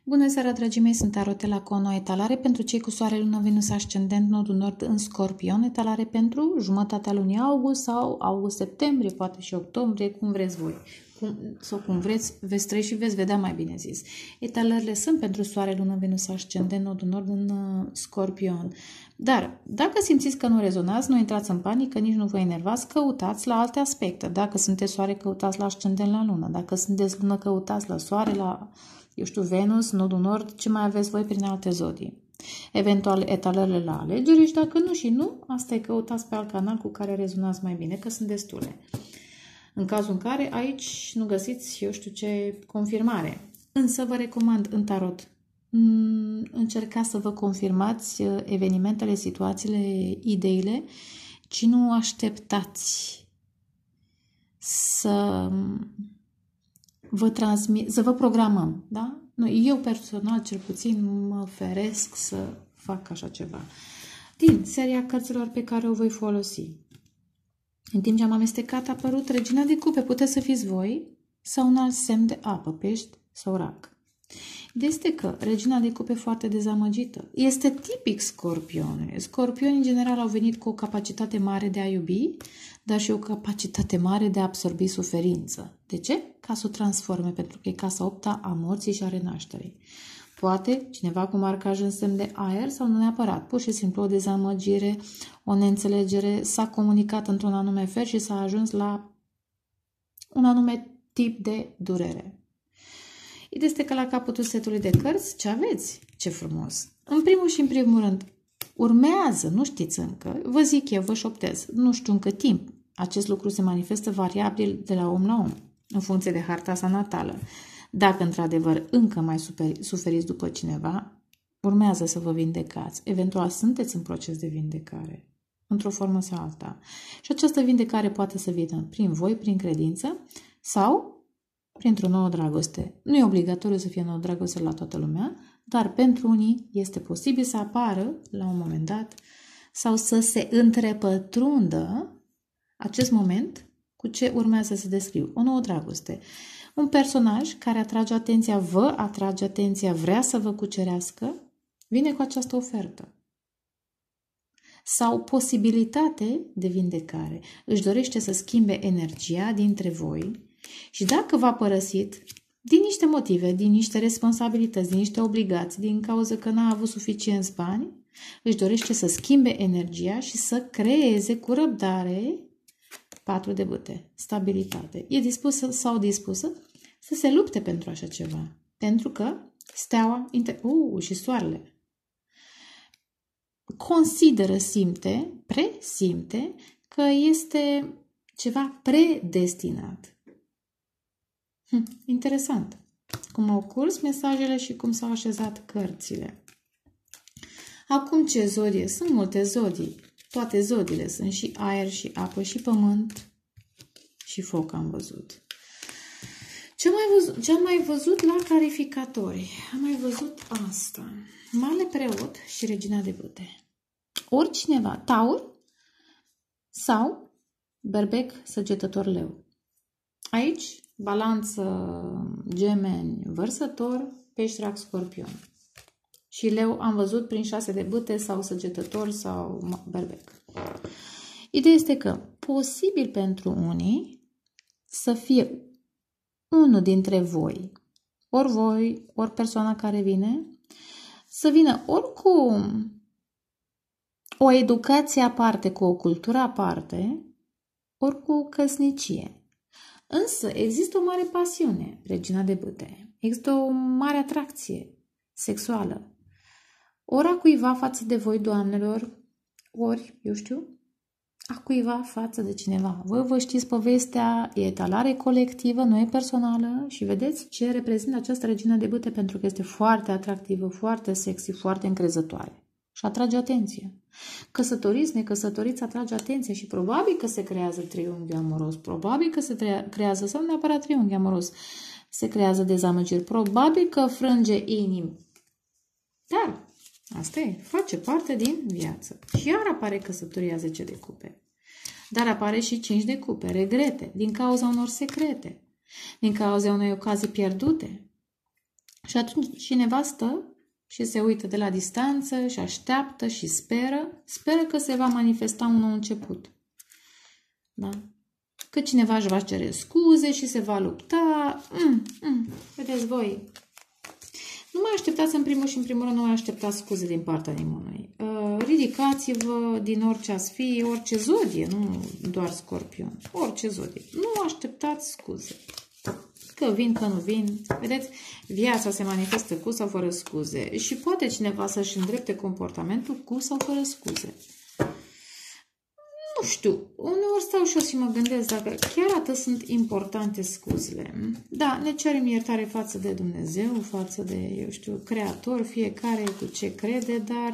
Bună seara, dragii mei, sunt Arotela cu o nouă etalare pentru cei cu soare, lună, Venus, ascendent, nodul nord în Scorpion, etalare pentru jumătatea lunii august sau august-septembrie, poate și octombrie, cum vreți voi. Cum veți trăi și veți vedea, mai bine zis. Etalările sunt pentru soare, lună, Venus, ascendent, nodul nord în Scorpion. Dar dacă simțiți că nu rezonați, nu intrați în panică, nici nu vă enervați, căutați la alte aspecte. Dacă sunteți soare, căutați la ascendent, la lună. Dacă sunteți lună, căutați la soare, la Venus, nodul nord, ce mai aveți voi prin alte zodii. Eventual etalările la alegere și dacă nu și nu, asta e, căutați pe alt canal cu care rezonați mai bine, că sunt destule. În cazul în care aici nu găsiți, ce confirmare. Însă vă recomand în tarot, încercați să vă confirmați evenimentele, situațiile, ideile, ci nu așteptați să vă programăm, da? Eu personal, cel puțin, mă feresc să fac așa ceva. Din seria cărților pe care o voi folosi. În timp ce am amestecat, a apărut Regina de Cupe. Puteți să fiți voi sau un alt semn de apă, pești sau rac. Este că Regina de Cupe e foarte dezamăgită. Este tipic Scorpionul. Scorpionii, în general, au venit cu o capacitate mare de a iubi, dar și o capacitate mare de a absorbi suferință. De ce? Ca să o transforme, pentru că e casa 8-a a morții și a renașterii. Poate cineva cu marcaj în semn de aer sau nu neapărat. Pur și simplu o dezamăgire, o neînțelegere, s-a comunicat într-un anume fel și s-a ajuns la un anume tip de durere. Ideea este că la capătul setului de cărți, ce aveți? Ce frumos! În primul și în primul rând, urmează, nu știți încă, vă zic eu, vă șoptez, nu știu în cât timp. Acest lucru se manifestă variabil de la om la om, în funcție de harta sa natală. Dacă într-adevăr încă mai suferiți după cineva, urmează să vă vindecați. Eventual sunteți în proces de vindecare, într-o formă sau alta. Și această vindecare poate să vină prin voi, prin credință sau printr-o nouă dragoste. Nu e obligatoriu să fie nouă dragoste la toată lumea, dar pentru unii este posibil să apară la un moment dat sau să se întrepătrundă acest moment cu ce urmează să descriu. O nouă dragoste. Un personaj care atrage atenția, vă atrage atenția, vrea să vă cucerească, vine cu această ofertă. Sau posibilitate de vindecare. Își dorește să schimbe energia dintre voi și dacă v-a părăsit, din niște motive, din niște responsabilități, din niște obligații, din cauza că n-a avut suficienți bani, își dorește să schimbe energia și să creeze cu răbdare 4 de bâte, stabilitate. E dispusă sau dispusă să se lupte pentru așa ceva. Pentru că steaua și soarele consideră, presimte că este ceva predestinat. Interesant. Cum au curs mesajele și cum s-au așezat cărțile. Acum ce zodie? Sunt multe zodii. Toate zodiile sunt și aer, și apă, și pământ, și foc am văzut. Ce am mai văzut la clarificatori? Am mai văzut asta. Mare preot și regina de bâte. Oricineva, taur sau berbec, săgetător, leu. Aici, balanță, gemeni, vărsător, pești, rac, scorpion. Și leu am văzut prin 6 de bâte sau săgetător sau berbec. Ideea este că posibil pentru unii să fie unul dintre voi, ori persoana care vine, să vină ori cu o educație aparte, cu o cultură aparte, ori cu căsnicie. Însă există o mare pasiune, regina de bâte. Există o mare atracție sexuală. Ori a cuiva față de voi, doamnelor, ori, a cuiva față de cineva. Voi vă știți povestea, e etalare colectivă, nu e personală și vedeți ce reprezintă această regină de bâte, pentru că este foarte atractivă, foarte sexy, foarte încrezătoare și atrage atenție. Căsătoriți, necăsătoriți, atrage atenție și probabil că se creează triunghi amoros, probabil că se creează, sau neapărat triunghi amoros, se creează dezamăgiri, probabil că frânge inimi. Dar asta e, face parte din viață. Și iar apare căsătoria 10 de cupe. Dar apare și 5 de cupe, regrete, din cauza unor secrete, din cauza unei ocazii pierdute. Și atunci cineva stă și se uită de la distanță și așteaptă și speră că se va manifesta un nou început. Da? Că cineva își va cere scuze și se va lupta. Vedeți voi. Nu mai așteptați în primul și în primul rând, nu mai așteptați scuze din partea nimănui. Ridicați-vă din orice ați fi, orice zodie, nu doar Scorpion, orice zodie. Nu așteptați scuze. Că vin, că nu vin. Vedeți, viața se manifestă cu sau fără scuze. Și poate cineva să-și îndrepte comportamentul cu sau fără scuze. Nu știu, uneori stau și eu și mă gândesc dacă chiar atât sunt importante scuzele. Da, ne cerem iertare față de Dumnezeu, față de, eu știu, Creator, fiecare cu ce crede, dar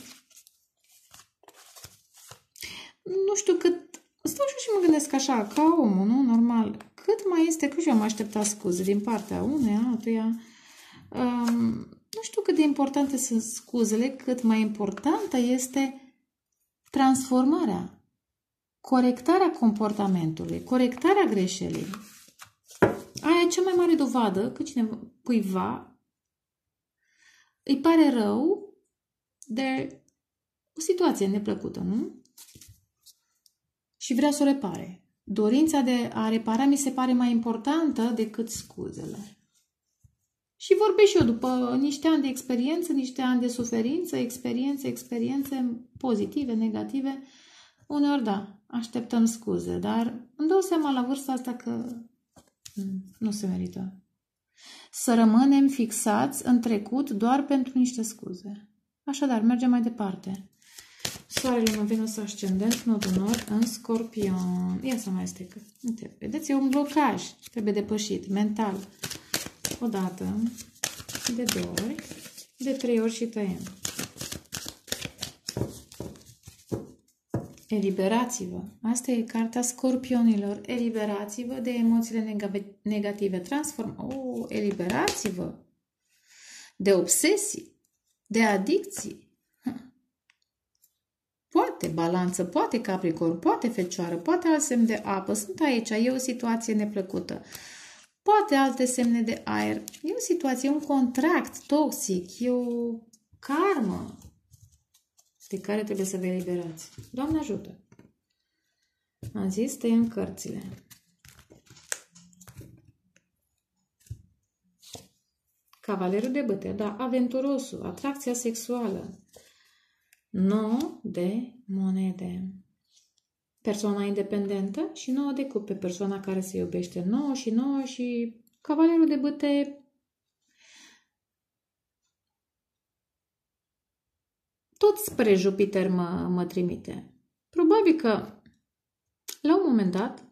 nu știu cât, stau și mă gândesc așa, ca omul, nu? Normal, cât mai este, că și eu am așteptat scuze din partea uneia, altuia. Nu știu cât de importante sunt scuzele, cât mai importantă este transformarea. Corectarea comportamentului, corectarea greșelii. Aia e cea mai mare dovadă că cuiva îi pare rău de o situație neplăcută, nu? Și vrea să o repare. Dorința de a repara mi se pare mai importantă decât scuzele. Și vorbesc și eu după niște ani de experiență, niște ani de suferință, experiențe pozitive, negative. Uneori, da, așteptăm scuze, dar îmi dau seama la vârsta asta că nu se merită. Să rămânem fixați în trecut doar pentru niște scuze. Așadar, mergem mai departe. Soarele în Venus ascendent, nodul nord, în Scorpion. Ia să mai stecă. Uite, vedeți, e un blocaj. Trebuie depășit, mental. O dată, de 2 ori, de 3 ori și tăiem. Eliberați-vă. Asta e cartea Scorpionilor. Eliberați-vă de emoțiile negative. Eliberați-vă de obsesii, de adicții. Poate balanță, poate capricorn, poate fecioară, poate alt semn de apă. Sunt aici, e o situație neplăcută. Poate alte semne de aer. E o situație, un contract toxic, e o karmă de care trebuie să vă eliberați. Doamne ajută! Am zis, tăiem cărțile. Cavalerul de bâte, da, aventurosul, atracția sexuală. 9 de monede. Persoana independentă și 9 de cupe, persoana care se iubește. 9 și 9 și cavalerul de bâte. Tot spre Jupiter mă trimite. Probabil că la un moment dat,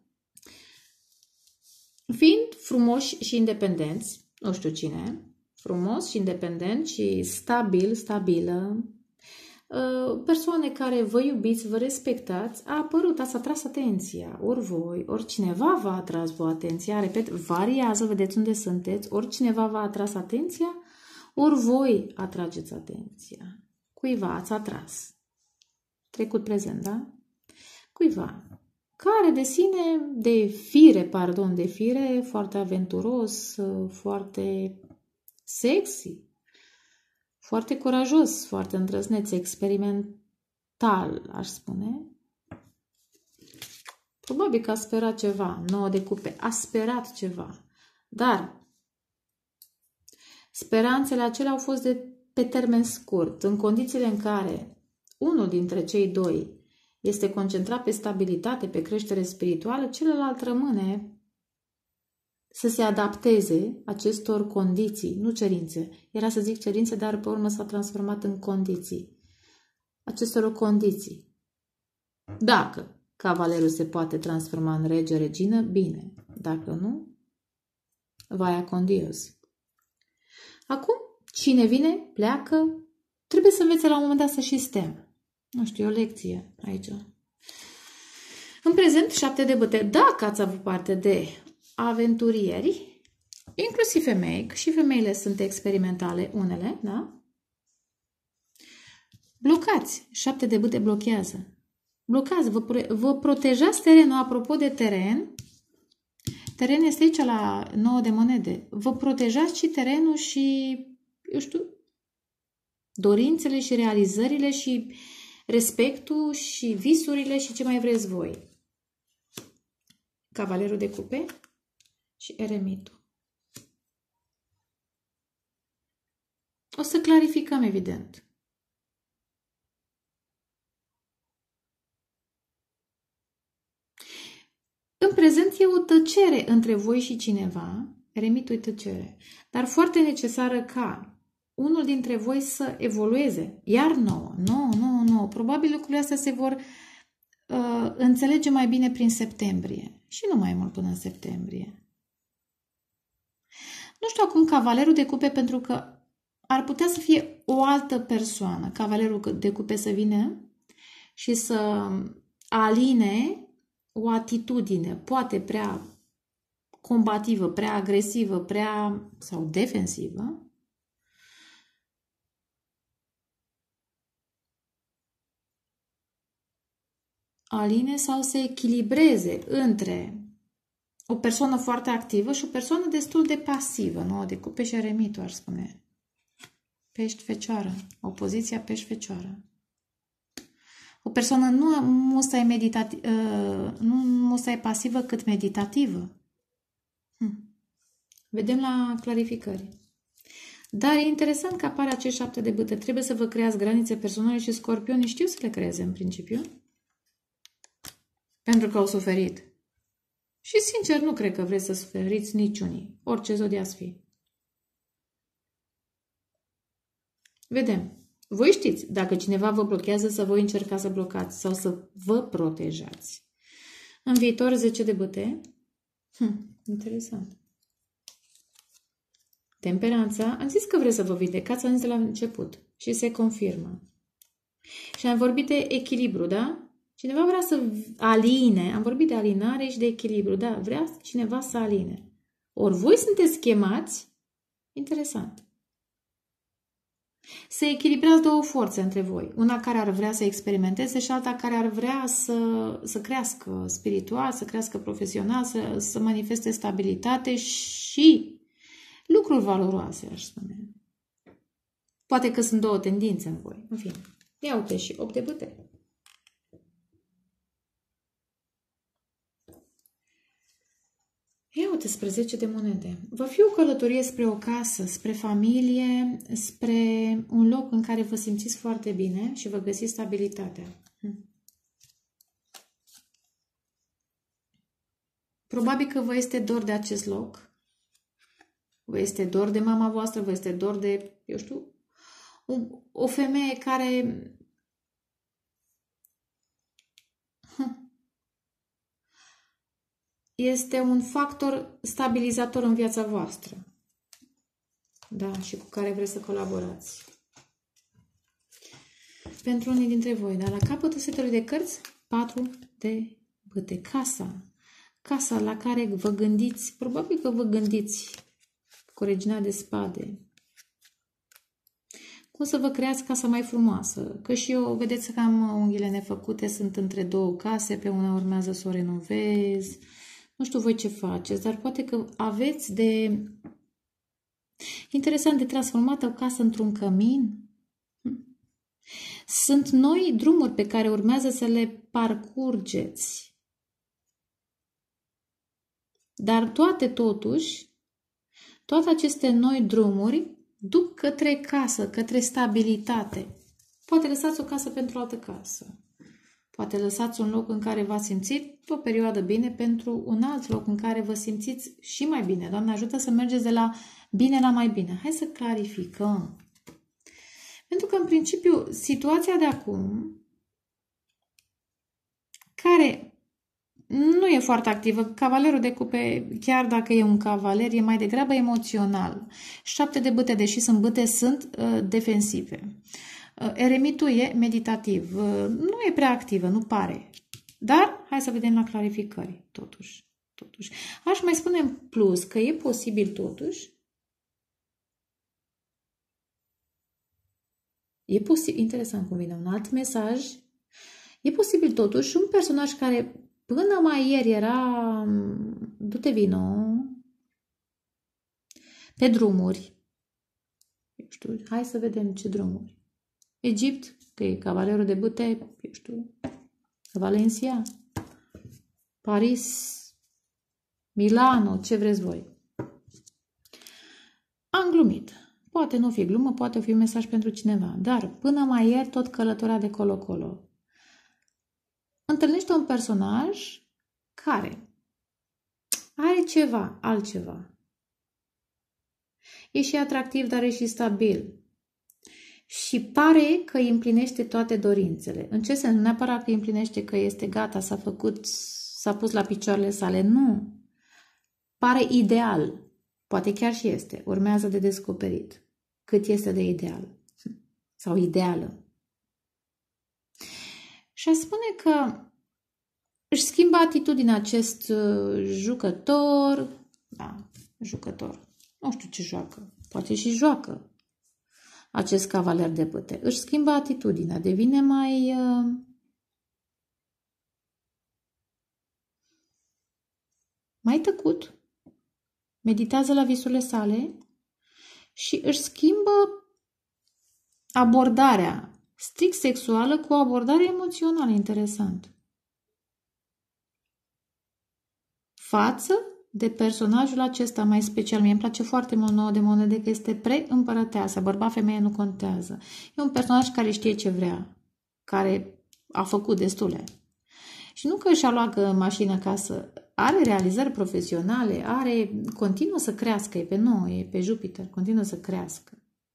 fiind frumoși și independenți, nu știu cine, frumos și independent și stabilă, persoane care vă iubiți, vă respectați, ați atras atenția. Ori voi, ori cineva v-a atras vă atenția, repet, variază, vedeți unde sunteți, ori cineva v-a atras atenția, ori voi atrageți atenția. Cuiva ați atras. Trecut prezent, da? Cuiva care de fire, foarte aventuros, foarte sexy, foarte curajos, foarte îndrăzneț, experimental, aș spune. Probabil că a sperat ceva, 9 de cupe, a sperat ceva. Dar speranțele acelea au fost pe termen scurt, în condițiile în care unul dintre cei doi este concentrat pe stabilitate, pe creștere spirituală, celălalt rămâne să se adapteze acestor condiții, nu cerințe. Era să zic cerințe, dar pe urmă s-a transformat în condiții. Acestor condiții. Dacă cavalerul se poate transforma în rege, regină, bine. Dacă nu, vaia con Dios. Acum, cine vine, pleacă, trebuie să învețe la un moment dat să și stea. Nu știu, e o lecție aici. În prezent, 7 de bâte. Dacă ați avut parte de aventurieri, inclusiv femei, că și femeile sunt experimentale, unele, da? Blocați. 7 de bâte blochează. Blocați, vă protejați terenul. Apropo de teren, Terenul este aici la 9 de monede. Vă protejați și terenul și, eu știu, dorințele și realizările și respectul și visurile și ce mai vreți voi. Cavalerul de cupe și eremitul. O să clarificăm, evident. În prezent e o tăcere între voi și cineva, eremitul e tăcere, dar foarte necesară ca unul dintre voi să evolueze. Iar nouă. Probabil lucrurile astea se vor înțelege mai bine prin septembrie și nu mai mult până în septembrie. Nu știu acum cavalerul de cupe pentru că ar putea să fie o altă persoană. Cavalerul de cupe să vină și să aline o atitudine, poate prea combativă, prea agresivă, sau defensivă. Aline sau să echilibreze între o persoană foarte activă și o persoană destul de pasivă, nouă de cupe și eremitul, ar spune. Pești-fecioară, opoziția pești-fecioară. O persoană nu musai pasivă, cât meditativă. Vedem la clarificări. Dar e interesant că apare acești 7 de bâte. Trebuie să vă creați granițe personale și scorpionii știu să le creeze în principiu. Pentru că au suferit. Și sincer nu cred că vreți să suferiți niciunii. Orice zodia ați fi. Vedem. Voi știți, dacă cineva vă blochează, să voi încerca să blocați sau să vă protejați. În viitor, 10 de bâte. Interesant. Temperanța. Am zis că vreți să vă vindecați, am zis de la început. Și se confirmă. Și am vorbit de echilibru, da? Cineva vrea să aline. Am vorbit de alinare și de echilibru. Da, vrea cineva să aline. Ori voi sunteți chemați. Interesant. Se echilibrați două forțe între voi. Una care ar vrea să experimenteze și alta care ar vrea să crească spiritual, să crească profesional, să manifeste stabilitate și lucruri valoroase, aș spune. Poate că sunt două tendințe în voi. În fine, ia uite și 8 de bâte. Ia uite spre 10 de monede. Va fi o călătorie spre o casă, spre familie, spre un loc în care vă simțiți foarte bine și vă găsiți stabilitatea. Probabil că vă este dor de acest loc. Vă este dor de mama voastră, vă este dor de, eu știu, o femeie care este un factor stabilizator în viața voastră. Da, și cu care vreți să colaborați. Pentru unii dintre voi, dar la capătul setului de cărți, 4 de bâte. Casa. Casa la care vă gândiți, probabil că vă gândiți cu regina de spade. Cum să vă creați casa mai frumoasă. Că și eu, vedeți că am unghiile nefăcute, sunt între două case, pe una urmează să o renovez. Nu știu voi ce faceți, dar poate că aveți de... Interesant, de transformat o casă într-un cămin. Sunt noi drumuri pe care urmează să le parcurgeți. Dar toate aceste noi drumuri duc către casă, către stabilitate. Poate lăsați o casă pentru o altă casă. Poate lăsați un loc în care v-ați simțit o perioadă bine pentru un alt loc în care vă simțiți și mai bine. Doamne, ajută să mergeți de la bine la mai bine. Hai să clarificăm. Pentru că, în principiu, situația de acum, care nu e foarte activă, cavalerul de cupe, chiar dacă e un cavaler, e mai degrabă emoțional. 7 de bâte, deși sunt bâte, sunt defensive. Eremitul e meditativ. Nu e prea activă, nu pare. Dar, hai să vedem la clarificări, totuși. Aș mai spune în plus că e posibil totuși. E posibil, interesant cum vine un alt mesaj. E posibil totuși un personaj care până mai ieri era du-te vino pe drumuri. Eu știu, hai să vedem ce drumuri. Egipt, că e cavalerul de bâte, eu știu, Valencia, Paris, Milano, ce vreți voi. Am glumit. Poate nu fi glumă, poate fi un mesaj pentru cineva, dar până mai ieri tot călătorea de colo-colo. Întâlnește un personaj care are ceva, altceva. E și atractiv, dar e și stabil. Și pare că îi împlinește toate dorințele. În ce sens? Nu neapărat că îi împlinește că este gata, s-a pus la picioarele sale. Nu. Pare ideal. Poate chiar și este. Urmează de descoperit. Cât este de ideal. Sau ideală. Și aș spune că își schimbă atitudinea acest jucător. Da, jucător. Nu știu ce joacă. Poate și joacă. Acest cavaler de bâte. Își schimbă atitudinea. Devine mai tăcut. Meditează la visurile sale și își schimbă abordarea strict sexuală cu o abordare emoțională. Interesant. Față de personajul acesta mai special. Mie îmi place foarte mult Nouă de monede, că este preîmpărăteasă. Bărbat, femeie nu contează. E un personaj care știe ce vrea. Care a făcut destule. Și nu că și-a luat mașină acasă. Are realizări profesionale, continuă să crească, e pe nou, e pe Jupiter, continuă să crească.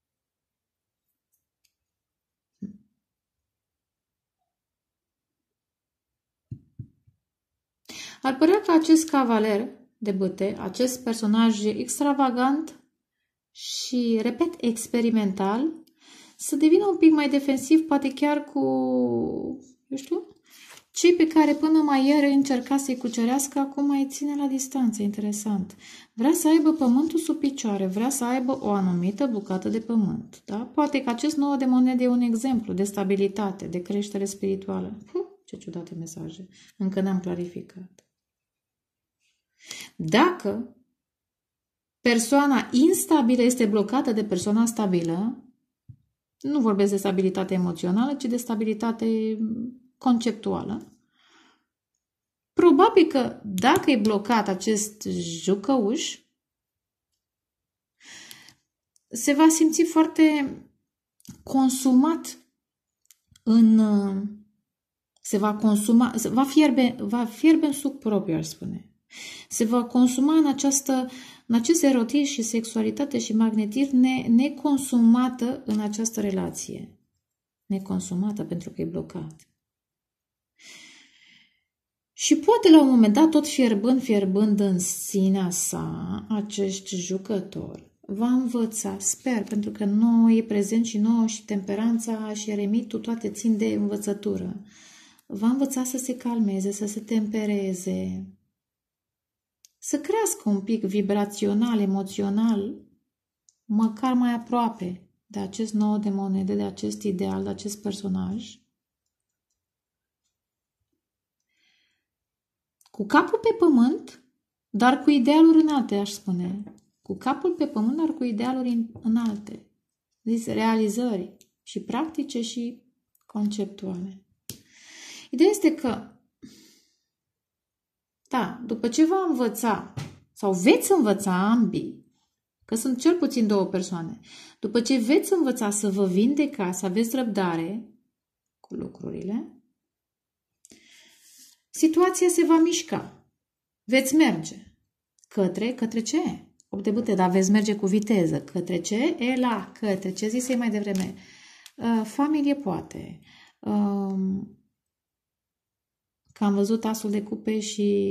Ar părea că acest cavaler de bâte, acest personaj extravagant și, repet, experimental, să devină un pic mai defensiv, poate chiar cu, eu știu, cei pe care până mai ieri încerca să-i cucerească, acum mai ține la distanță. Interesant. Vrea să aibă pământul sub picioare, vrea să aibă o anumită bucată de pământ. Da? Poate că acest Nouă de monede e un exemplu de stabilitate, de creștere spirituală. Ce ciudate mesaje. Încă n-am clarificat. Dacă persoana instabilă este blocată de persoana stabilă, nu vorbesc de stabilitate emoțională, ci de stabilitate conceptuală. Probabil că dacă e blocat acest jucăuș, se va simți foarte consumat va fierbe în suc propriu, aș spune. Se va consuma în acest erotism și sexualitate și magnetism neconsumată în această relație. Neconsumată pentru că e blocat. Și poate la un moment dat, tot fierbând în sinea sa, acest jucător va învăța, sper, pentru că nouă e prezent și nouă și temperanța și eremitul, toate țin de învățătură. Va învăța să se calmeze, să se tempereze, să crească un pic vibrațional, emoțional, măcar mai aproape de acest Nouă de monede, de acest ideal, de acest personaj. Cu capul pe pământ, dar cu idealuri înalte, aș spune. Cu capul pe pământ, dar cu idealuri înalte. Deci realizări și practice și conceptuale. Ideea este că, da, după ce va învăța, sau veți învăța ambii, că sunt cel puțin două persoane, după ce veți învăța să vă vindecați, să aveți răbdare cu lucrurile, situația se va mișca. Veți merge. Către ce? 8 de bâte, dar veți merge cu viteză. Către ce? Către ce zisei mai devreme? Familie poate. Că am văzut asul de cupe și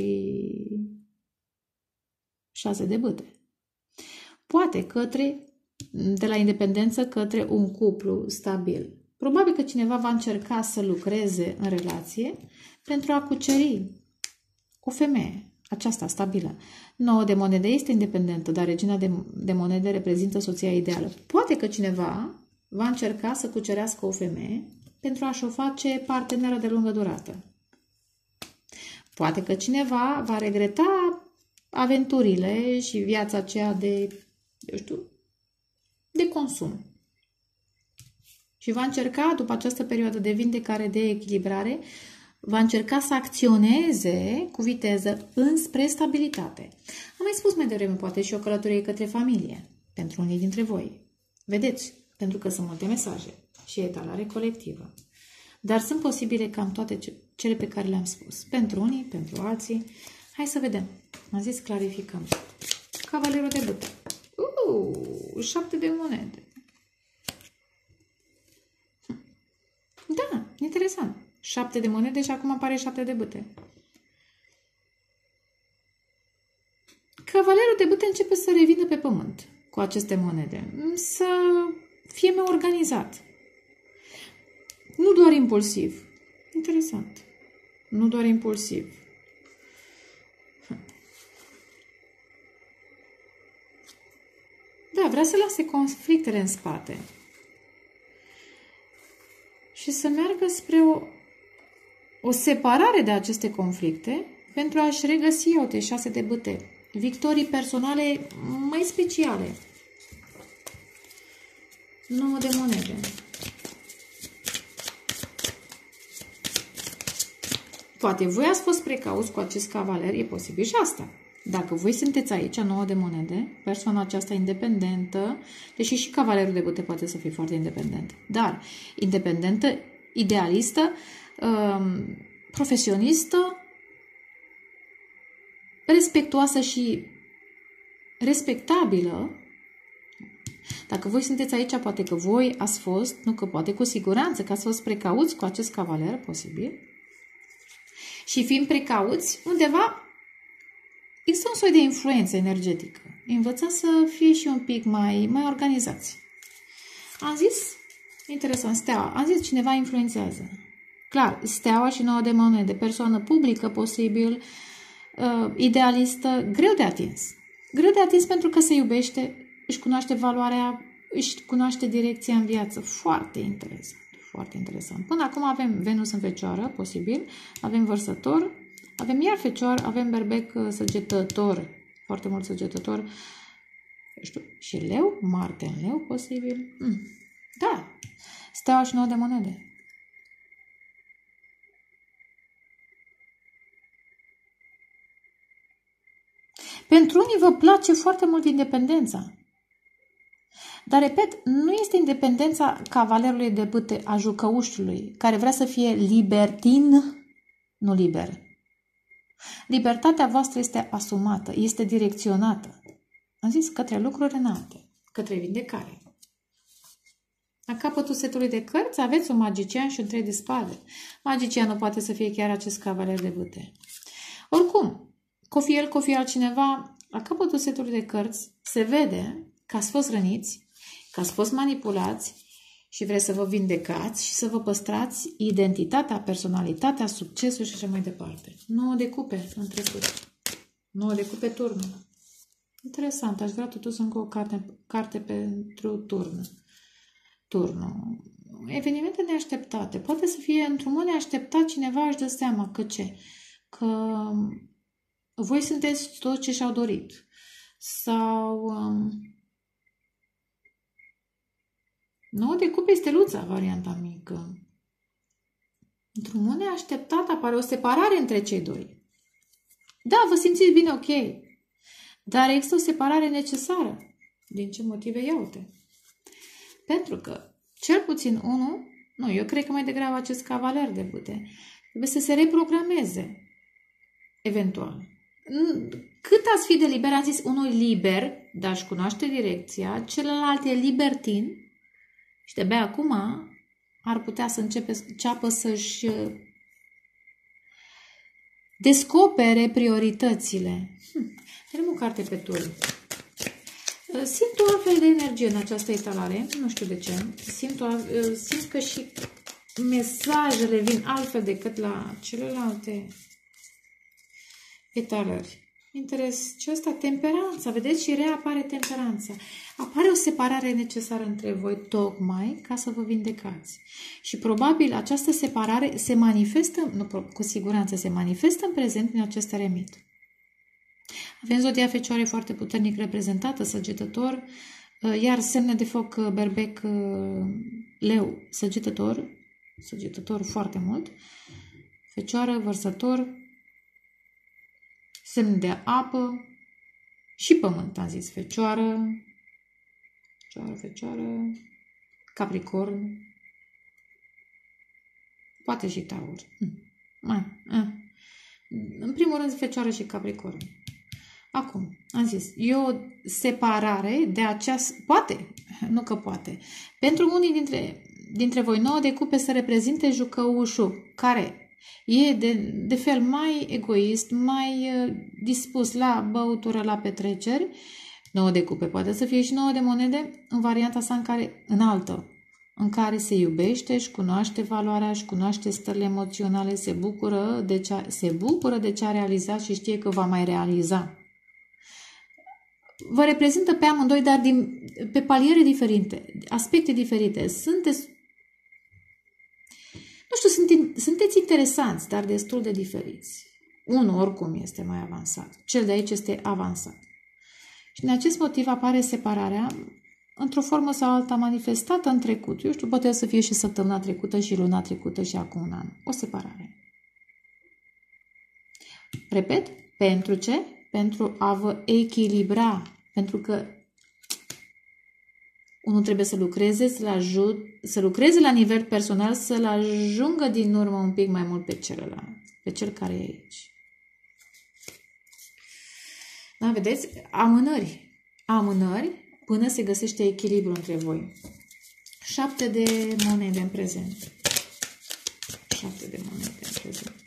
6 de bâte. Poate de la independență către un cuplu stabil. Probabil că cineva va încerca să lucreze în relație pentru a cuceri o femeie, aceasta stabilă. Nouă de monede este independentă, dar regina de monede reprezintă soția ideală. Poate că cineva va încerca să cucerească o femeie pentru a-și o face parteneră de lungă durată. Poate că cineva va regreta aventurile și viața aceea de, eu știu, de consum. Și va încerca, după această perioadă de vindecare, de echilibrare, va încerca să acționeze cu viteză înspre stabilitate. Am mai spus mai devreme, poate și o călătorie către familie, pentru unii dintre voi. Vedeți, pentru că sunt multe mesaje și etalare colectivă. Dar sunt posibile cam toate cele pe care le-am spus. Pentru unii, pentru alții. Hai să vedem. Am zis, clarificăm. Cavalerul de bâte. 7 de monede. Da, interesant. 7 de monede și acum apare 7 de bâte. Cavalerul de bâte începe să revină pe pământ cu aceste monede. Să fie mai organizat. Nu doar impulsiv. Interesant. Nu doar impulsiv. Da, vrea să lase conflictele în spate. Și să meargă spre o separare de aceste conflicte pentru a-și regăsi, uite, 6 de bâte. Victorii personale mai speciale. 9 de monede. Poate voi ați fost precauți cu acest cavaler, e posibil și asta. Dacă voi sunteți aici, 9 de monede, persoana aceasta independentă, deși și cavalerul de bâte poate să fie foarte independent, dar independentă, idealistă, profesionistă, respectuoasă și respectabilă. Dacă voi sunteți aici, poate că voi ați fost, nu că poate, cu siguranță că ați fost precauți cu acest cavaler, posibil. Și fiind precauți, undeva există un soi de influență energetică. Învățați să fie și un pic mai organizați. Am zis, interesant, steaua. Am zis, cineva influențează. Clar, steaua și 9 de monede, persoană publică, posibil, idealistă, greu de atins. Greu de atins pentru că se iubește, își cunoaște valoarea, își cunoaște direcția în viață. Foarte interesant. Foarte interesant. Până acum avem Venus în Fecioară, posibil, avem Vărsător, avem iar Fecioară, avem Berbec Săgetător, foarte mult Săgetător, știu, și Leu, Marte în Leu, posibil. Da, Steaua și 9 de monede. Pentru unii vă place foarte mult independența. Dar, repet, nu este independența cavalerului de bâte, a jucăușului, care vrea să fie libertin, nu liber. Libertatea voastră este asumată, este direcționată. Am zis, către lucruri înalte, către vindecare. La capătul setului de cărți aveți un magician și un 3 de spade. Magicianul poate să fie chiar acest cavaler de bâte. Oricum, că fie altcineva, la capătul setului de cărți se vede că ați fost răniți, că ați fost manipulați și vreți să vă vindecați și să vă păstrați identitatea, personalitatea, succesul și așa mai departe. 9 de cupe în trecut. 9 de cupe turnul. Interesant, aș vrea totuși încă o carte pentru turnul. Evenimente neașteptate. Poate să fie într-un mod neașteptat, cineva își dă seama că ce? Că voi sunteți tot ce și-au dorit. Sau 9 de cupe este luța, varianta mică. Într-un mod neașteptat apare o separare între cei doi. Da, vă simțiți bine, ok. Dar există o separare necesară. Din ce motive? Iau-te. Pentru că, cel puțin unul, nu, eu cred că mai degrabă acest cavaler de bâte, trebuie să se reprogrameze. Eventual. Cât ați fi de liber, am zis, unul liber, dar își cunoaște direcția, celălalt e libertin și de-abia acum ar putea să înceapă să-și descopere prioritățile. Avem o carte pe turn. Simt o altfel de energie în această etalare, nu știu de ce. Simt că și mesajele vin altfel decât la celelalte etalări. Interes. Ce ăsta? Temperanța. Vedeți? Și reapare temperanța. Apare o separare necesară între voi tocmai ca să vă vindecați. Și probabil această separare se manifestă, nu, cu siguranță se manifestă în prezent prin acest eremit. Avem zodia Fecioare foarte puternic reprezentată, Săgetător, iar semne de foc, Berbec, Leu, Săgetător foarte mult, Fecioară, Vărsător, semne de apă și Pământ, am zis, Fecioară, Capricorn, poate și Taur. În primul rând, Fecioară și Capricorn. Acum, am zis, e o separare de această... Poate, nu că poate. Pentru unii dintre voi, 9 de cupe să reprezinte jucăușul, care e de fel mai egoist, mai dispus la băutură, la petreceri. 9 de cupe poate să fie și 9 de monede în varianta sa înaltă, în care se iubește, își cunoaște valoarea, își cunoaște stările emoționale, se bucură de ce a realizat și știe că va mai realiza. Vă reprezintă pe amândoi, dar pe paliere diferite, aspecte diferite. Sunteți interesanți, dar destul de diferiți. Unul oricum este mai avansat. Cel de aici este avansat. Și din acest motiv apare separarea într-o formă sau alta manifestată în trecut. Eu știu, poate să fie și săptămâna trecută și luna trecută și acum un an. O separare. Repet, pentru ce? Pentru a vă echilibra. Pentru că unul trebuie să lucreze, să lucreze la nivel personal, să-l ajungă din urmă un pic mai mult pe celălalt, pe cel care e aici. Da, vedeți? Amânări până se găsește echilibru între voi. 7 de monede în prezent. 7 de monede în prezent.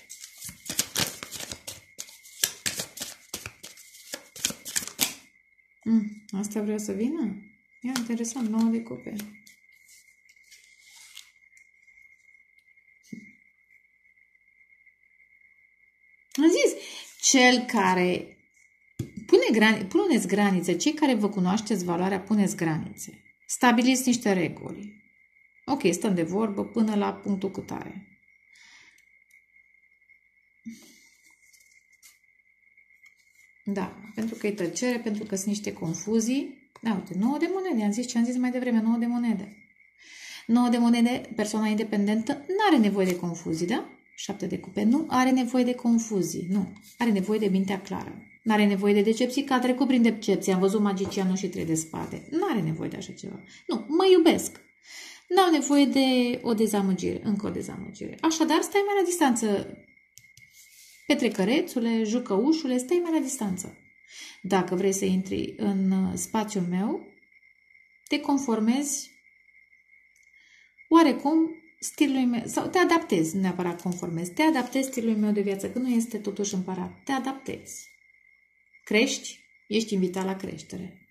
Asta vrea să vină? Ia, interesant, 9 de cupe. Am zis, cel care puneți granițe, cei care vă cunoașteți valoarea, puneți granițe. Stabiliți niște reguli. Ok, stăm de vorbă până la punctul cutare. Da, pentru că e tăcere, pentru că sunt niște confuzii. Da, uite, 9 de monede, am zis ce am zis mai devreme, 9 de monede. 9 de monede, persoana independentă nu are nevoie de confuzii, da? 7 de cupe, nu are nevoie de confuzii, nu. Are nevoie de mintea clară. Nu are nevoie de decepții, că a trecut prin decepție. Am văzut magicianul și 3 de spade. Nu are nevoie de așa ceva. Nu, mă iubesc. Nu au nevoie de o dezamăgire, încă o dezamăgire. Așadar, stai mai la distanță. Petrecărețule, jucăușule, stai mai la distanță. Dacă vrei să intri în spațiul meu, te conformezi oarecum stilului meu, sau te adaptezi, nu neapărat conformezi, te adaptezi stilului meu de viață, că nu este totuși împărat, te adaptezi. Crești, ești invitat la creștere.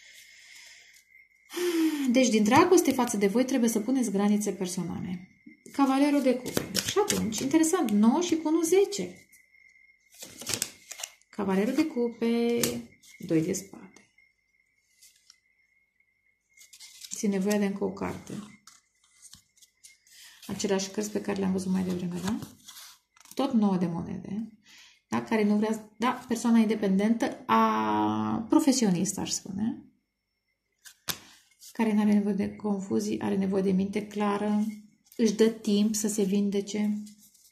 Deci, din dragoste față de voi, trebuie să puneți granițe personale. Cavalerul de cupe. Și atunci, interesant, 9 și cu 1, 10. Cavalerul de cupe, 2 de spade. Ți nevoie de încă o carte. Aceleași cărți pe care le-am văzut mai devreme, da? Tot 9 de monede. Da? Care nu vrea, da, persoana independentă, profesionistă, aș spune. Care nu are nevoie de confuzii, are nevoie de minte clară, își dă timp să se vindece.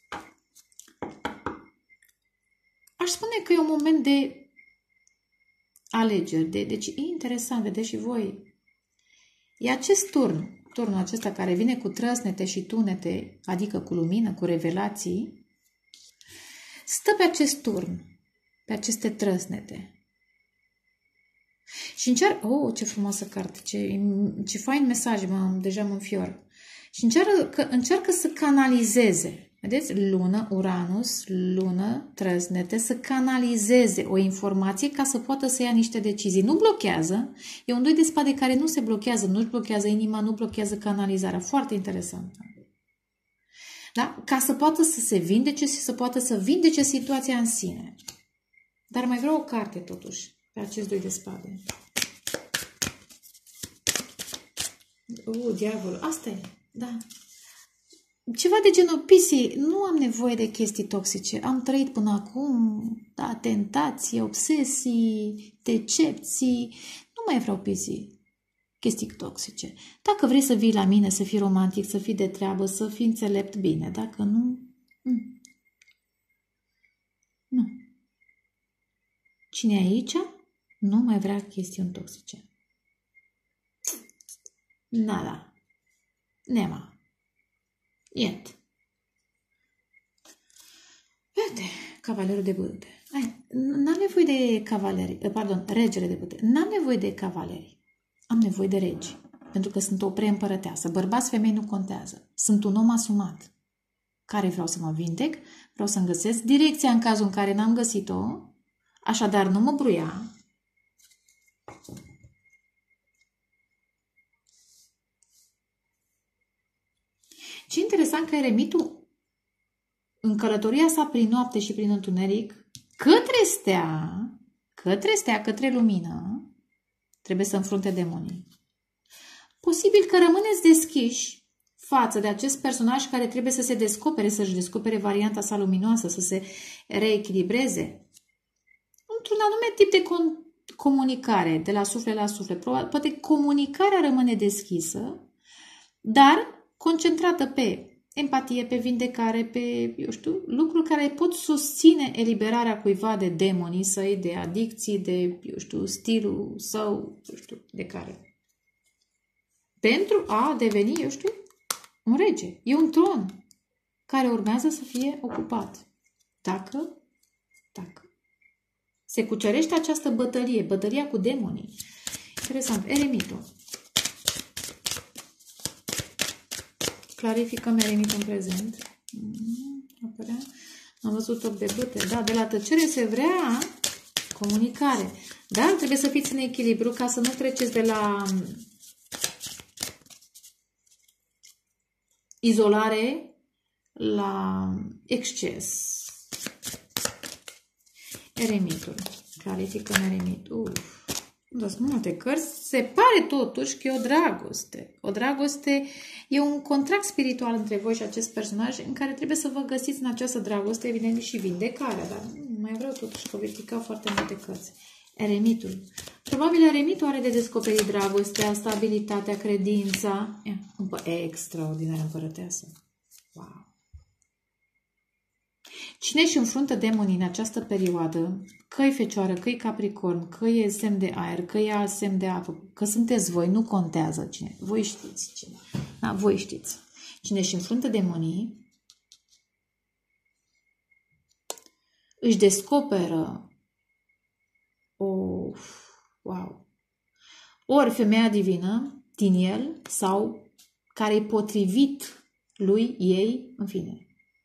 Aș spune că e un moment de alegeri. Deci e interesant, vedeți și voi. E acest turnul acesta care vine cu trăsnete și tunete, adică cu lumină, cu revelații, stă pe acest turn, pe aceste trăsnete. Și încearcă, ce frumoasă carte, ce fain mesaj, deja mă înfior. Și încearcă să canalizeze. Vedeți? Lună, Uranus, lună, trăsnete, să canalizeze o informație ca să poată să ia niște decizii. Nu blochează. E un 2 de spade care nu se blochează, nu-și blochează inima, nu blochează canalizarea. Foarte interesant. Da? Ca să poată să se vindece și să poată să vindece situația în sine. Dar mai vreau o carte, totuși, pe acest 2 de spade. Diavolul. Asta e. Da. Ceva de genul, Pisii, nu am nevoie de chestii toxice. Am trăit până acum, da, tentații, obsesii, decepții. Nu mai vreau, Pisii, chestii toxice. Dacă vrei să vii la mine, să fii romantic, să fii de treabă, să fii înțelept, bine. Dacă nu, nu. Cine e aici, nu mai vrea chestiuni toxice. Nada. Nema. Iet. Uite, cavalerul de bâte. N-am nevoie de cavaleri, pardon, regele de bâte. N-am nevoie de cavaleri. Am nevoie de regi. Pentru că sunt o preîmpărăteasă. Bărbați, femei nu contează. Sunt un om asumat. Care vreau să mă vindec, vreau să-mi găsesc direcția în cazul în care n-am găsit-o. Așadar, nu mă bruia. Ce interesant că eremitul, în călătoria sa prin noapte și prin întuneric, către stea, către lumină, trebuie să înfrunte demonii. Posibil că rămâneți deschiși față de acest personaj care trebuie să se descopere, să-și descopere varianta sa luminoasă, să se reechilibreze. Într-un anume tip de comunicare, de la suflet la suflet. Poate comunicarea rămâne deschisă, dar concentrată pe empatie, pe vindecare, pe, eu știu, lucruri care pot susține eliberarea cuiva de demonii săi, de adicții, de, eu știu, stilul său, eu știu, de care. Pentru a deveni, eu știu, un rege. E un tron care urmează să fie ocupat. Dacă se cucerește această bătălie, bătălia cu demonii. Interesant. Eremitul. Clarificăm eremitul în prezent. Apărea. Am văzut 8 de bâte. Da, de la tăcere se vrea comunicare. Dar trebuie să fiți în echilibru ca să nu treceți de la izolare la exces. Eremitul. Clarificăm eremitul. Sunt multe cărți. Se pare totuși că e o dragoste. O dragoste e un contract spiritual între voi și acest personaj în care trebuie să vă găsiți în această dragoste, evident, și vindecarea. Dar mai vreau totuși că verifica foarte multe cărți. Eremitul. Probabil eremitul are de descoperit dragostea, stabilitatea, credința. Extraordinară împărăteasă. Wow! Cine își înfruntă demonii în această perioadă, că-i Fecioară, că-i Capricorn, că e semn de aer, că e alt semn de apă, că sunteți voi, nu contează cine. Voi știți cine. Da, voi știți. Cine își înfruntă demonii, își descoperă ori femeia divină din el sau care e potrivit lui, ei, în fine.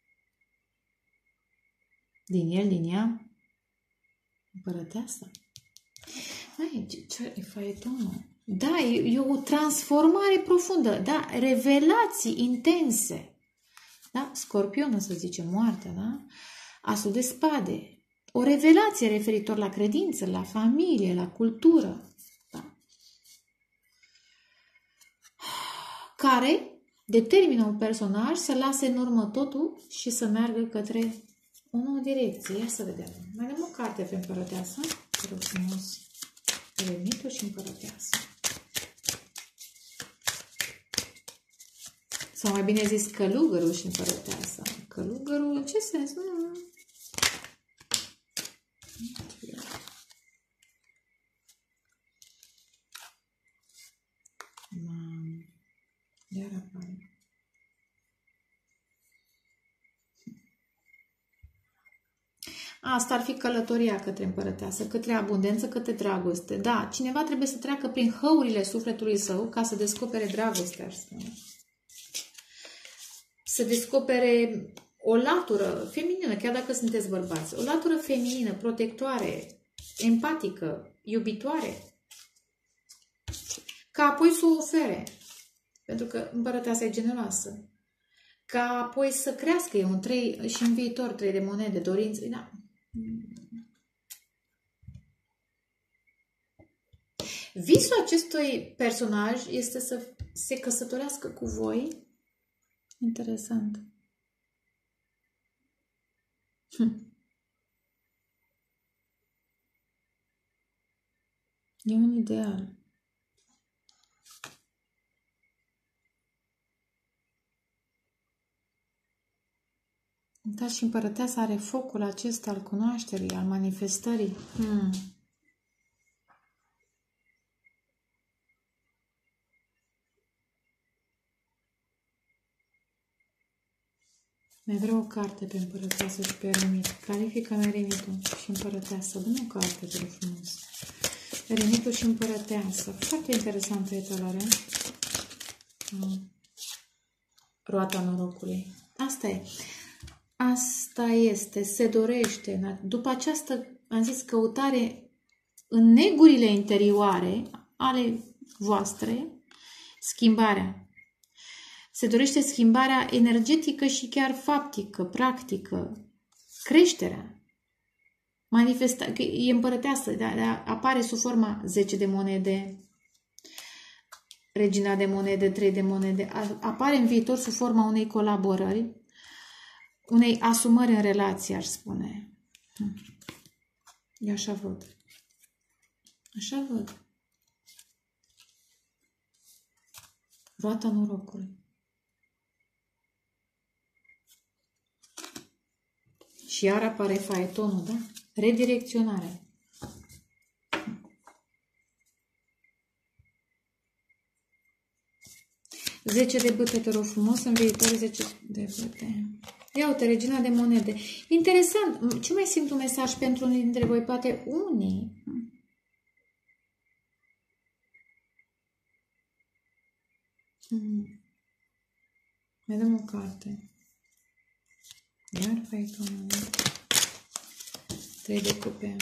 Din el, din ea, împărăteasa. Ce e faetonul? Da, e o transformare profundă. Da, revelații intense. Da, Scorpionul, să zicem, moartea, da? Asul de spade. O revelație referitor la credință, la familie, la cultură. Da? Care determină un personaj să lase în urmă totul și să meargă către o nouă direcție. Ia să vedem. Mai dăm o carte pe împărăteasă. Te rog frumos. Eremitul și împărăteasă. Sau mai bine zis călugărul și împărăteasa. Călugărul, în ce sens? Iar apare. Asta ar fi călătoria către împărăteasă, către abundență, către dragoste. Da, cineva trebuie să treacă prin hăurile sufletului său ca să descopere dragostea, aș spune. Să descopere o latură feminină, chiar dacă sunteți bărbați. O latură feminină, protectoare, empatică, iubitoare. Ca apoi să o ofere. Pentru că împărăteasa e generoasă. Ca apoi să crească, e un 3 și în viitor 3 de monede, dorințe. Da. Visul acestui personaj este să se căsătorească cu voi Interesant. E un ideal. Da, și împărăteasa are focul acesta al cunoașterii, al manifestării. Mai vreau o carte pe împărăteasă și pe eremit. Clarifică-mi eremitul și împărăteasă. Dă-mi o carte, te rog frumos. Eremitul și împărăteasă. Foarte interesantă etalarea. Roata norocului. Asta e. Asta este. Se dorește. După această, am zis, căutare în negurile interioare ale voastre, schimbarea. Se dorește schimbarea energetică și chiar faptică, practică, creșterea. E împărăteasă, apare sub forma 10 de monede, regina de monede, 3 de monede, apare în viitor sub forma unei colaborări, unei asumări în relație, aș spune. Eu așa văd. Așa văd. Roata norocului. Și iar apare faetonul, da? Redirecționare. Zece de bâte, te rog frumos, în viitor 10 de bâte. Ia uite, regina de monede. Interesant. Ce mai simt un mesaj pentru unii dintre voi? Poate unii. Mai dăm o carte. Iar faetonul. 3 de cupe.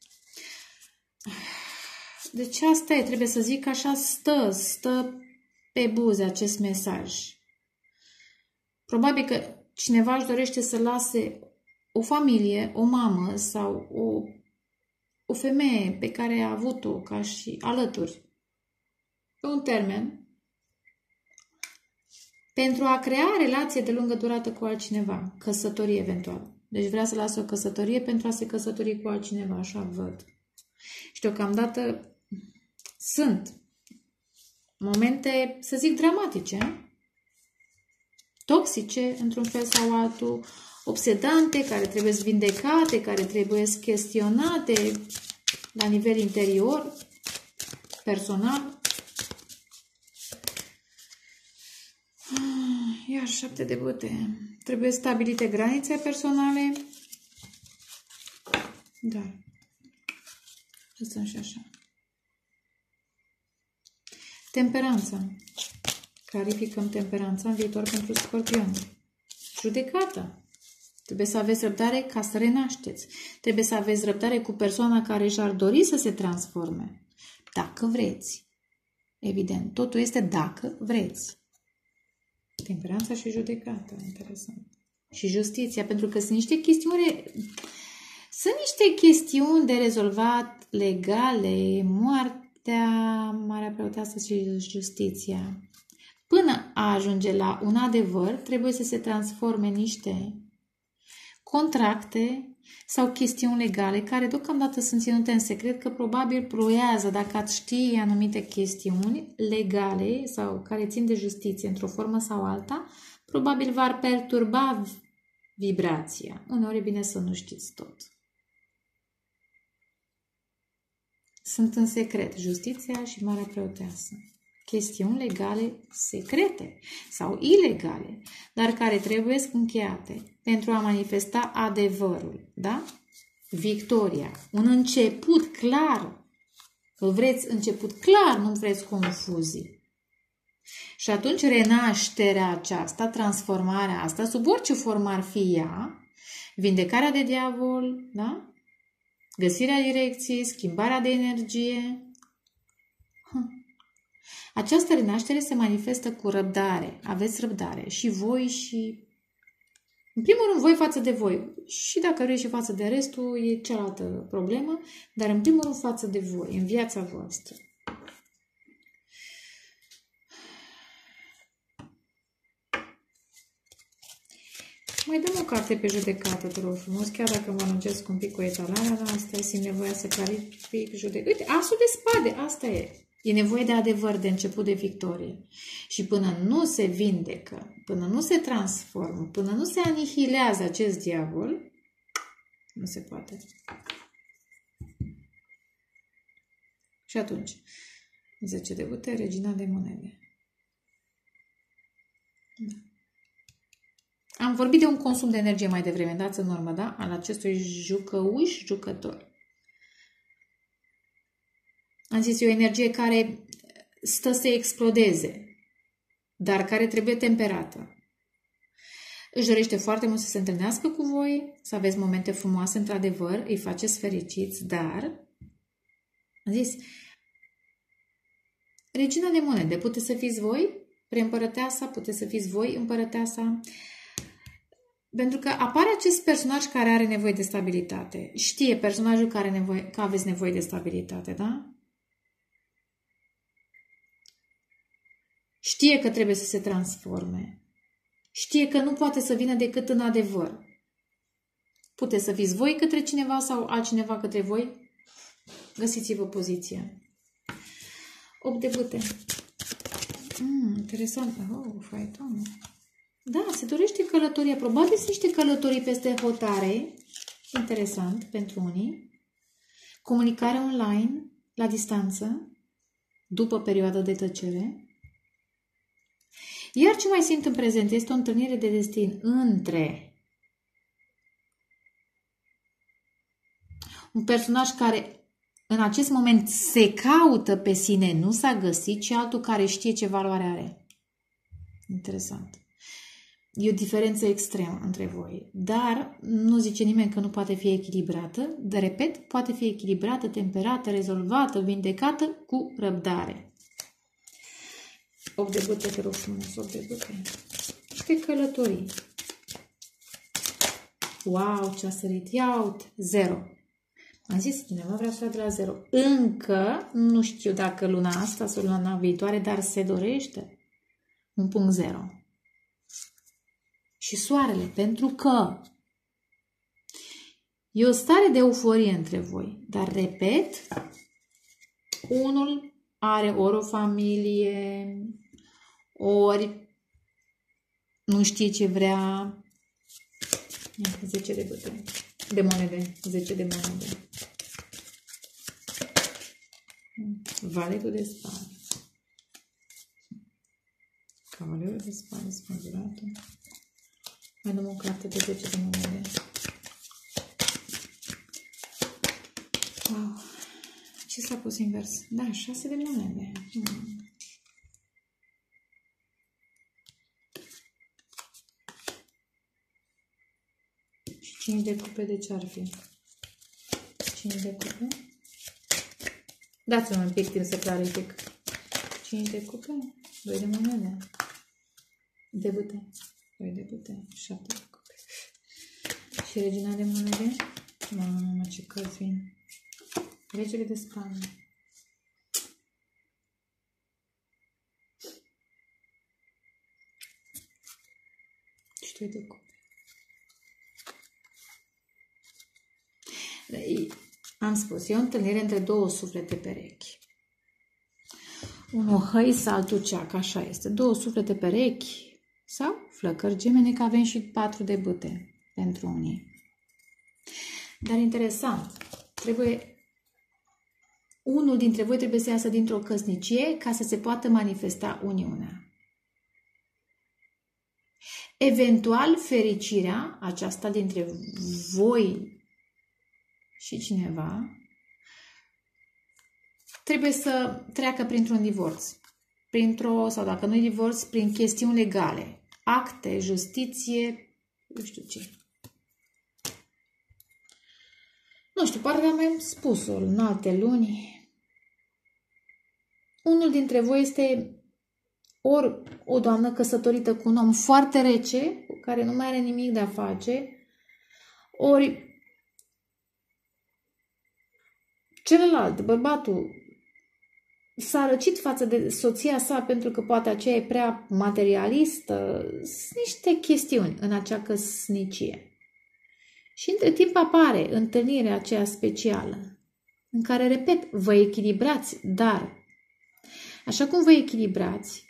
Deci asta e, trebuie să zic așa, stă pe buze acest mesaj. Probabil că cineva își dorește să lase o familie, o mamă sau o femeie pe care a avut-o ca și alături pe un termen pentru a crea relație de lungă durată cu altcineva, căsătorie eventual. Deci vrea să lasă o căsătorie pentru a se căsători cu altcineva, așa văd. Și deocamdată sunt momente, să zic, dramatice, toxice, într-un fel sau altul, obsedante, care trebuie vindecate, care trebuie chestionate la nivel interior, personal. Iar 7 de bâte. Trebuie stabilite granițe personale. Da. Lăsăm și așa. Temperanța. Clarificăm temperanța în viitor pentru Scorpion. Judecată. Trebuie să aveți răbdare ca să renașteți. Trebuie să aveți răbdare cu persoana care și-ar dori să se transforme. Dacă vreți. Evident, totul este dacă vreți. Temperanța și judecata, interesant. Și justiția, pentru că sunt niște chestiuni de rezolvat legale, moartea, Marea Preoteasă și justiția. Până a ajunge la un adevăr, trebuie să se transforme niște contracte sau chestiuni legale care deocamdată sunt ținute în secret, că probabil ploiează, dacă ați ști anumite chestiuni legale sau care țin de justiție într-o formă sau alta, probabil v-ar perturba vibrația. Uneori e bine să nu știți tot. Sunt în secret justiția și Marea Preoteasă. Chestiuni legale secrete sau ilegale, dar care trebuie încheiate pentru a manifesta adevărul, da? Victoria, un început clar. Vreți început clar, nu vreți confuzii. Și atunci renașterea aceasta, transformarea asta, sub orice formă ar fi ea, vindecarea de diavol, da? Găsirea direcției, schimbarea de energie. Această renaștere se manifestă cu răbdare. Aveți răbdare. Și voi și... În primul rând, voi față de voi. Și dacă vreți și față de restul, e cealaltă problemă. Dar în primul rând, față de voi, în viața voastră. Mai dăm o carte pe judecată, te rog frumos, chiar dacă mă lungesc un pic cu etalarea, dar asta simt nevoia să clarific judecată. Uite, asul de spade, asta e. E nevoie de adevăr, de început de victorie. Și până nu se vindecă, până nu se transformă, până nu se anihilează acest diavol, nu se poate. Și atunci, 10 de bute, regina de monede. Da. Am vorbit de un consum de energie mai devreme, dați în urmă, da? Al acestui jucător. Am zis, e o energie care stă să explodeze, dar care trebuie temperată. Își dorește foarte mult să se întâlnească cu voi, să aveți momente frumoase, într-adevăr, îi faceți fericiți, dar, am zis, regina de monede, puteți să fiți voi preîmpărăteasa, puteți să fiți voi împărăteasa, pentru că apare acest personaj care are nevoie de stabilitate. Știe personajul că aveți nevoie de stabilitate, da? Știe că trebuie să se transforme. Știe că nu poate să vină decât în adevăr. Puteți să fiți voi către cineva sau altcineva către voi. Găsiți-vă poziția. 8 de bâte. Interesant. Faeton. Da, se dorește călătorie. Probabil sunt niște călătorii peste hotare. Interesant pentru unii. Comunicare online, la distanță, după perioada de tăcere. Iar ce mai simt în prezent este o întâlnire de destin între un personaj care în acest moment se caută pe sine, nu s-a găsit, și altul care știe ce valoare are. Interesant. E o diferență extremă între voi, dar nu zice nimeni că nu poate fi echilibrată. De repet, poate fi echilibrată, temperată, rezolvată, vindecată cu răbdare. 8 de bâte, te rog frumos, 8 de bâte. Pe călătorii. Wow, ce-a sărit. Iaut, 0. Am zis, cineva vrea să de la 0. Încă nu știu dacă luna asta sau luna viitoare, dar se dorește un punct 0. Și soarele, pentru că e o stare de euforie între voi. Dar, repet, unul are ori o familie, ori nu știe ce vrea. 10 de bâte. De monede. 10 de monede. Valetul de spade. Cavalerul de spade, spăzuratul. Mai dăm o carte de 10 de monede. Wow. Ce s-a pus invers? Da, 6 de monede. 5 de cupe, de ce ar fi? 5 de cupe? Dați-mi un pic timp să clarific. 5 de cupe, 2 de monede. De bâte. 2 de bâte, 7 de cupe. Și regina de monede? Mamă, ce cărți vin. Regele de spade. Și 2 de cupe. Am spus, e o întâlnire între două suflete perechi. Unul hăis, altul ceac, așa este. Două suflete perechi sau flăcări gemene, că avem și 4 de bâte pentru unii. Dar interesant, unul dintre voi trebuie să iasă dintr-o căsnicie ca să se poată manifesta uniunea. Eventual, fericirea aceasta dintre voi și cineva trebuie să treacă printr-un divorț. Sau dacă nu e divorț, prin chestiuni legale. Acte, justiție, nu știu ce. Nu știu, parcă am mai spus-o în alte luni. Unul dintre voi este ori o doamnă căsătorită cu un om foarte rece, cu care nu mai are nimic de a face, ori celălalt, bărbatul, s-a răcit față de soția sa pentru că poate aceea e prea materialistă. Sunt niște chestiuni în acea căsnicie. Și între timp apare întâlnirea aceea specială, în care, repet, vă echilibrați, dar așa cum vă echilibrați,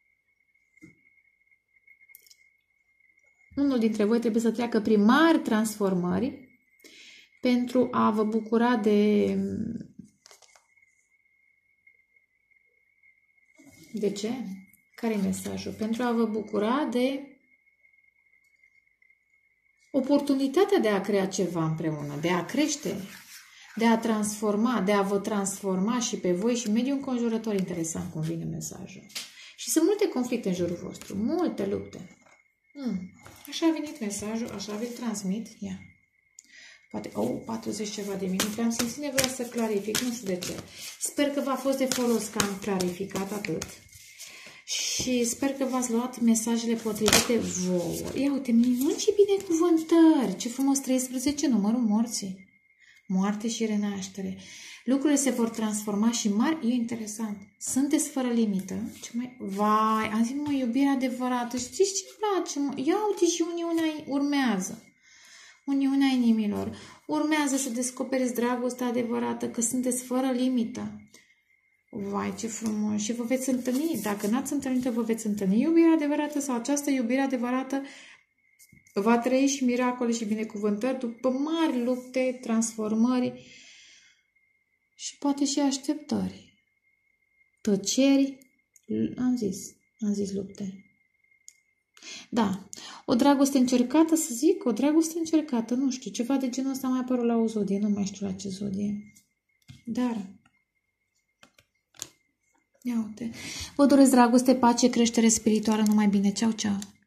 unul dintre voi trebuie să treacă prin mari transformări pentru a vă bucura de... De ce? Care e mesajul? Pentru a vă bucura de oportunitatea de a crea ceva împreună, de a crește, de a transforma, de a vă transforma și pe voi și mediul înconjurător. Interesant cum vine mesajul. Și sunt multe conflicte în jurul vostru, multe lupte. Așa a venit mesajul, așa vi-l transmit. Ia. Poate, 40 ceva de minute. Am simțit nevoia să clarific, nu știu de ce. Sper că v-a fost de folos că am clarificat atât. Și sper că v-ați luat mesajele potrivite vouă. Ia uite, minuni și binecuvântări. Ce frumos, 13, numărul morții. Moarte și renaștere. Lucrurile se vor transforma și mari. E interesant. Sunteți fără limită. Ce mai... Vai, am zis, mă, iubirea adevărată. Știți ce place? Mă? Ia uite și uniunea urmează. Uniunea inimilor. Urmează să descoperiți dragostea adevărată, că sunteți fără limită. Vai, ce frumos! Și vă veți întâlni. Dacă n-ați întâlnit, vă veți întâlni iubirea adevărată sau această iubire adevărată va trăi și miracole și binecuvântări după mari lupte, transformări și poate și așteptări. Tăceri, am zis lupte. Da, o dragoste încercată, să zic, o dragoste încercată, nu știu, ceva de genul ăsta mai apărut la o zodie, nu mai știu la ce zodie. Dar, ia uite, vă doresc dragoste, pace, creștere spirituală, numai bine, ceau, ceau!